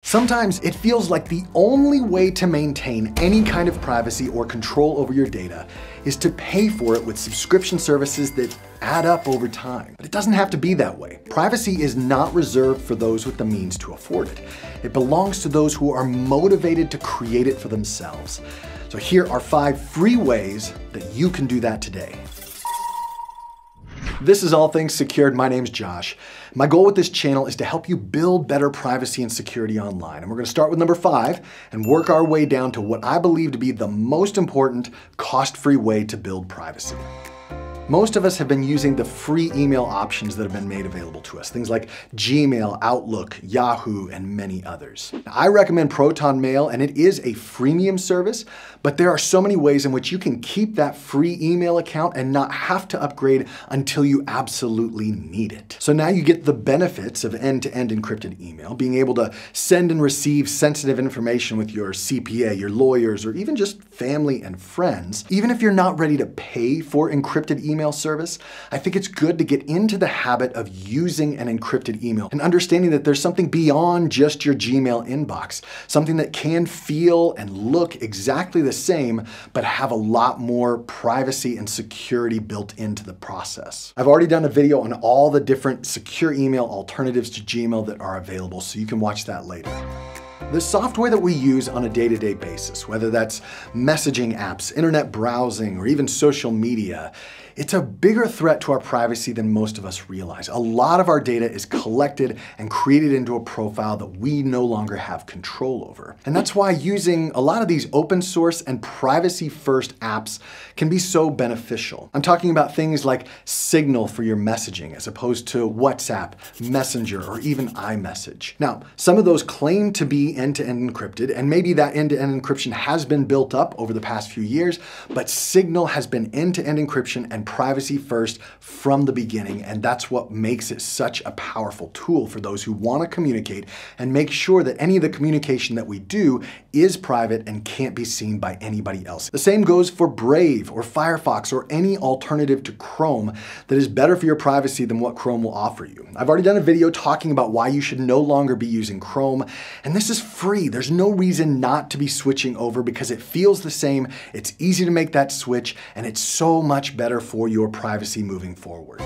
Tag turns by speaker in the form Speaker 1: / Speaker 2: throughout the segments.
Speaker 1: Sometimes it feels like the only way to maintain any kind of privacy or control over your data is to pay for it with subscription services that add up over time. But it doesn't have to be that way. Privacy is not reserved for those with the means to afford it. It belongs to those who are motivated to create it for themselves. So here are 5 free ways that you can do that today. This is All Things Secured. My name's Josh. My goal with this channel is to help you build better privacy and security online. And we're going to start with number 5 and work our way down to what I believe to be the most important cost-free way to build privacy. Most of us have been using the free email options that have been made available to us, things like Gmail, Outlook, Yahoo, and many others. Now, I recommend Proton Mail, and it is a freemium service, but there are so many ways in which you can keep that free email account and not have to upgrade until you absolutely need it. So now you get the benefits of end-to-end encrypted email, being able to send and receive sensitive information with your CPA, your lawyers, or even just family and friends. Even if you're not ready to pay for encrypted email service, I think it's good to get into the habit of using an encrypted email and understanding that there's something beyond just your Gmail inbox, something that can feel and look exactly the same, but have a lot more privacy and security built into the process. I've already done a video on all the different secure email alternatives to Gmail that are available, so you can watch that later. The software that we use on a day-to-day basis, whether that's messaging apps, internet browsing, or even social media, it's a bigger threat to our privacy than most of us realize. A lot of our data is collected and created into a profile that we no longer have control over. And that's why using a lot of these open source and privacy-first apps can be so beneficial. I'm talking about things like Signal for your messaging as opposed to WhatsApp, Messenger, or even iMessage. Now, some of those claim to be end-to-end encrypted, and maybe that end-to-end encryption has been built up over the past few years, but Signal has been end-to-end encryption and privacy first from the beginning, and that's what makes it such a powerful tool for those who want to communicate and make sure that any of the communication that we do is private and can't be seen by anybody else. The same goes for Brave or Firefox or any alternative to Chrome that is better for your privacy than what Chrome will offer you. I've already done a video talking about why you should no longer be using Chrome, and this is free. There's no reason not to be switching over because it feels the same, it's easy to make that switch, and it's so much better for your privacy moving forward.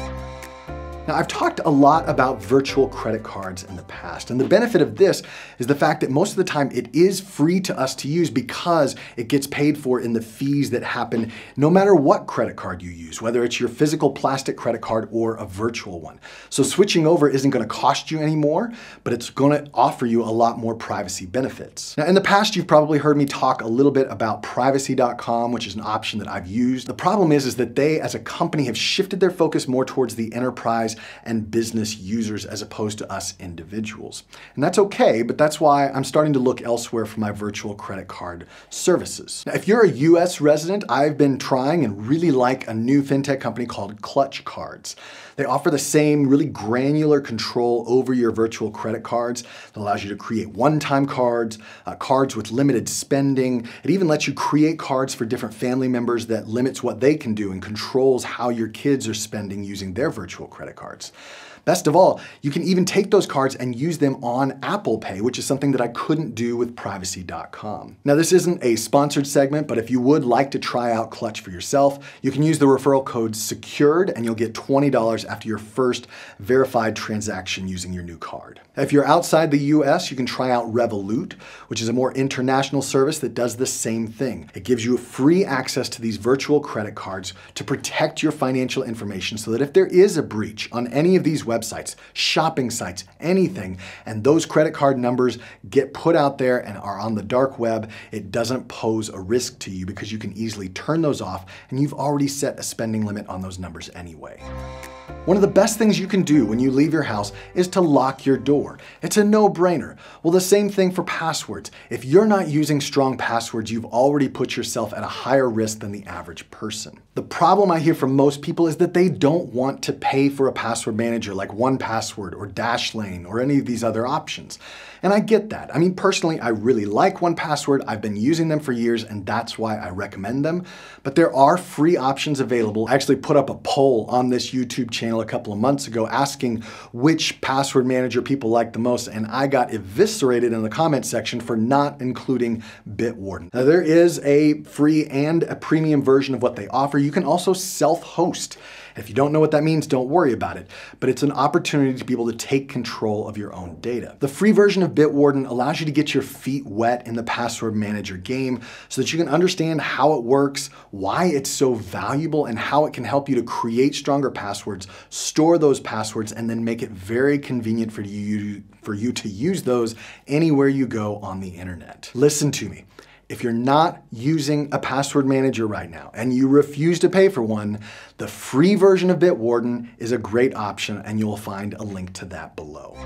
Speaker 1: Now, I've talked a lot about virtual credit cards in the past, and the benefit of this is the fact that most of the time it is free to us to use because it gets paid for in the fees that happen no matter what credit card you use, whether it's your physical plastic credit card or a virtual one. So switching over isn't going to cost you anymore, but it's going to offer you a lot more privacy benefits. Now, in the past, you've probably heard me talk a little bit about privacy.com, which is an option that I've used. The problem is that they, as a company, have shifted their focus more towards the enterprise and business users as opposed to us individuals. And that's okay, but that's why I'm starting to look elsewhere for my virtual credit card services. Now, if you're a US resident, I've been trying and really like a new fintech company called Clutch Cards. They offer the same really granular control over your virtual credit cards that allows you to create one-time cards, cards with limited spending. It even lets you create cards for different family members that limits what they can do and controls how your kids are spending using their virtual credit cards. Best of all, you can even take those cards and use them on Apple Pay, which is something that I couldn't do with privacy.com. Now, this isn't a sponsored segment, but if you would like to try out Clutch for yourself, you can use the referral code SECURED and you'll get $20 after your first verified transaction using your new card. If you're outside the US, you can try out Revolut, which is a more international service that does the same thing. It gives you free access to these virtual credit cards to protect your financial information so that if there is a breach on any of these websites, shopping sites, anything, and those credit card numbers get put out there and are on the dark web, it doesn't pose a risk to you because you can easily turn those off and you've already set a spending limit on those numbers anyway. One of the best things you can do when you leave your house is to lock your door. It's a no-brainer. Well, the same thing for passwords. If you're not using strong passwords, you've already put yourself at a higher risk than the average person. The problem I hear from most people is that they don't want to pay for a password manager like 1Password or Dashlane or any of these other options. And I get that. I mean, personally, I really like 1Password. I've been using them for years, and that's why I recommend them. But there are free options available. I actually put up a poll on this YouTube channel a couple of months ago asking which password manager people like the most, and I got eviscerated in the comment section for not including Bitwarden. Now, there is a free and a premium version of what they offer. You can also self-host. If you don't know what that means, don't worry about it, but it's an opportunity to be able to take control of your own data. The free version of Bitwarden allows you to get your feet wet in the password manager game so that you can understand how it works, why it's so valuable, and how it can help you to create stronger passwords, store those passwords, and then make it very convenient for you to use those anywhere you go on the internet. Listen to me. If you're not using a password manager right now and you refuse to pay for one, the free version of Bitwarden is a great option, and you'll find a link to that below.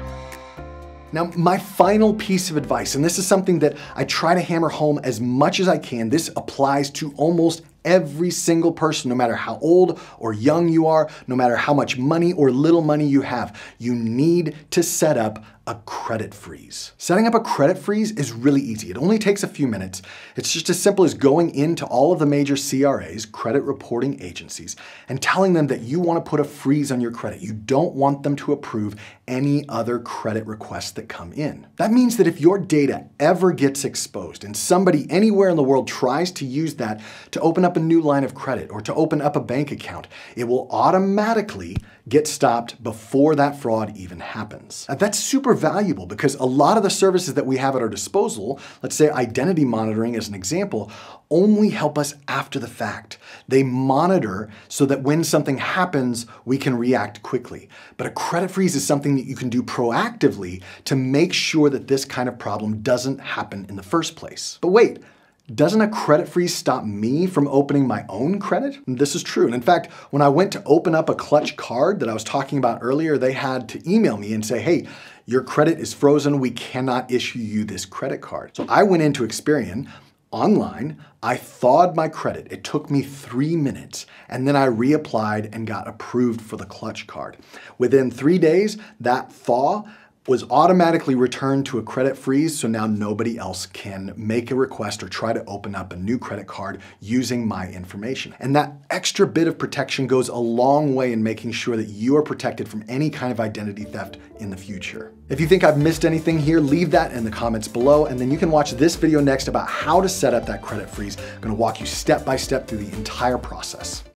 Speaker 1: Now, my final piece of advice, and this is something that I try to hammer home as much as I can, this applies to almost every single person, no matter how old or young you are, no matter how much money or little money you have, you need to set up a credit freeze. Setting up a credit freeze is really easy. It only takes a few minutes. It's just as simple as going into all of the major CRAs, credit reporting agencies, and telling them that you want to put a freeze on your credit. You don't want them to approve any other credit requests that come in. That means that if your data ever gets exposed and somebody anywhere in the world tries to use that to open up a new line of credit or to open up a bank account, it will automatically get stopped before that fraud even happens. Now, that's super valuable because a lot of the services that we have at our disposal, let's say identity monitoring as an example, only help us after the fact. They monitor so that when something happens, we can react quickly. But a credit freeze is something that you can do proactively to make sure that this kind of problem doesn't happen in the first place. But wait, doesn't a credit freeze stop me from opening my own credit? This is true. And in fact, when I went to open up a Clutch card that I was talking about earlier, they had to email me and say, hey, your credit is frozen. We cannot issue you this credit card. So I went into Experian online, I thawed my credit. It took me 3 minutes, and then I reapplied and got approved for the Clutch card. Within 3 days, that thaw was automatically returned to a credit freeze, so now nobody else can make a request or try to open up a new credit card using my information. And that extra bit of protection goes a long way in making sure that you are protected from any kind of identity theft in the future. If you think I've missed anything here, leave that in the comments below, and then you can watch this video next about how to set up that credit freeze. I'm gonna walk you step by step through the entire process.